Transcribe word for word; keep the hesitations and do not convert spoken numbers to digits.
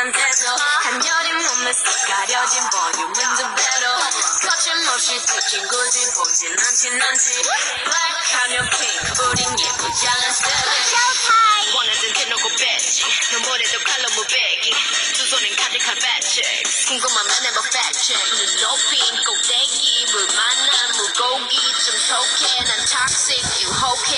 상태에서 한여린 몸에서 가려진 볼륨은 두 배로 거침없이 찍힌 굳이 보진 않진 않지 Black 하면 pink 우린 예쁘지 않은 seven 원하던 대놓고 뺐지 너무래도 칼로 무배기 두 손엔 가득한 fat chicks 궁금하면 해봐 fact check 눈 높인 꼭대기 물 만난 물고기 좀 톡해 난 toxic 유혹해